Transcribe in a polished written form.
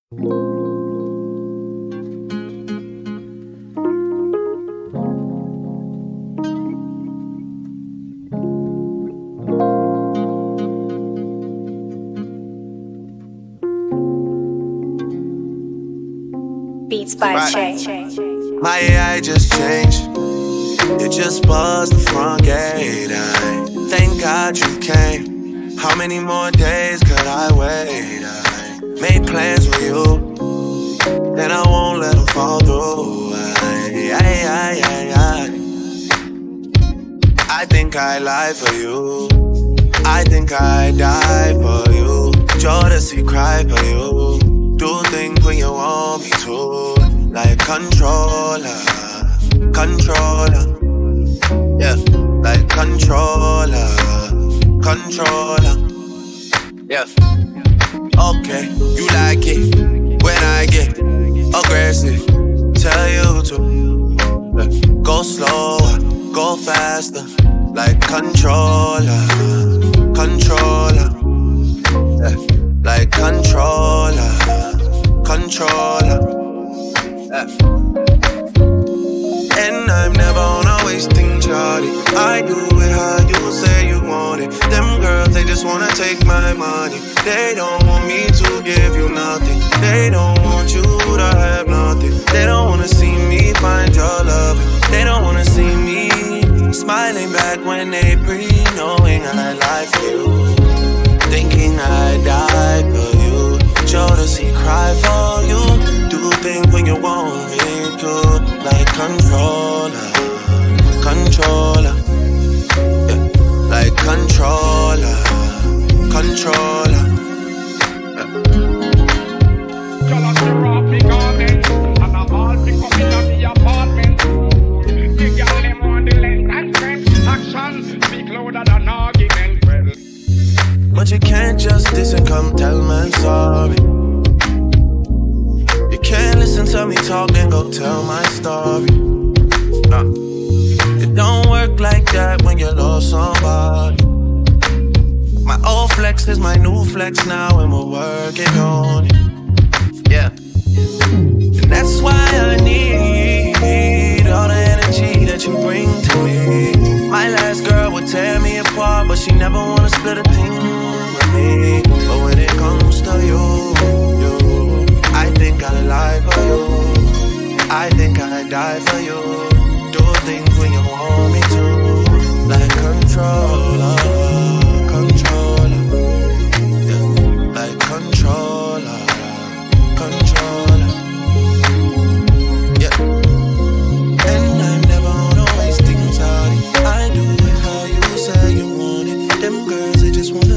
Beats by BEATSBYCHE. My AI just changed. It just buzzed the front gate. Thank God you came. How many more days could I wait? I made plans with you, and I won't let them fall through. I think I lie for you. I think I die for you. Jodeci cry for you. Do things when you want me to. Like controller, controller. Yeah, like controller, controller. Yeah. Okay, you like it when I get aggressive. Tell you to go slower, go faster. Like controller, controller. Yeah, like controller, controller. Yeah. And I'm never on a wasting charlie. I do it how you say you want it. Them girls, they just wanna take my money. They don't want me to give you nothing. They don't want you to have nothing. They don't wanna see me find your love. They don't wanna see me smiling back when they breathe, knowing I lie for you, thinking I die for you. Jodeci cry for you. Do things when you want me to. Like controller, controller. Yeah. Like controller, controller. Yeah. Jealousy rock me garment, and I'm all pick up in the apartment. The girl them on the length and strength. Action speak louder than argument. Well, but you can't just diss and come tell man sorry. You can't listen to me talk and go tell my story. It don't work like that when you lost somebody. My old flex is my new flex now, and we're working on it. Yeah. And that's why I need all the energy that you bring to me. My last girl would tear me apart, but she never wanna split a thing with me. But when it comes to you, I think I lie for you. I think I die for you. Do things when you want me to. Like controller, controller. Yeah. Like controller, controller. Yeah. And I'm never on a wasting sorry. I do it how you say you want it. Them girls, they just wanna